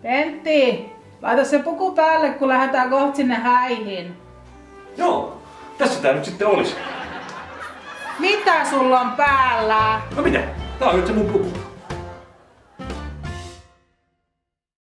Pentti, laita se puku päälle, kun lähdetään kohta sinne häihin. Joo, tässä tää nyt sitten olisi. Mitä sulla on päällä? No mitä? Tää on nyt se mun puku.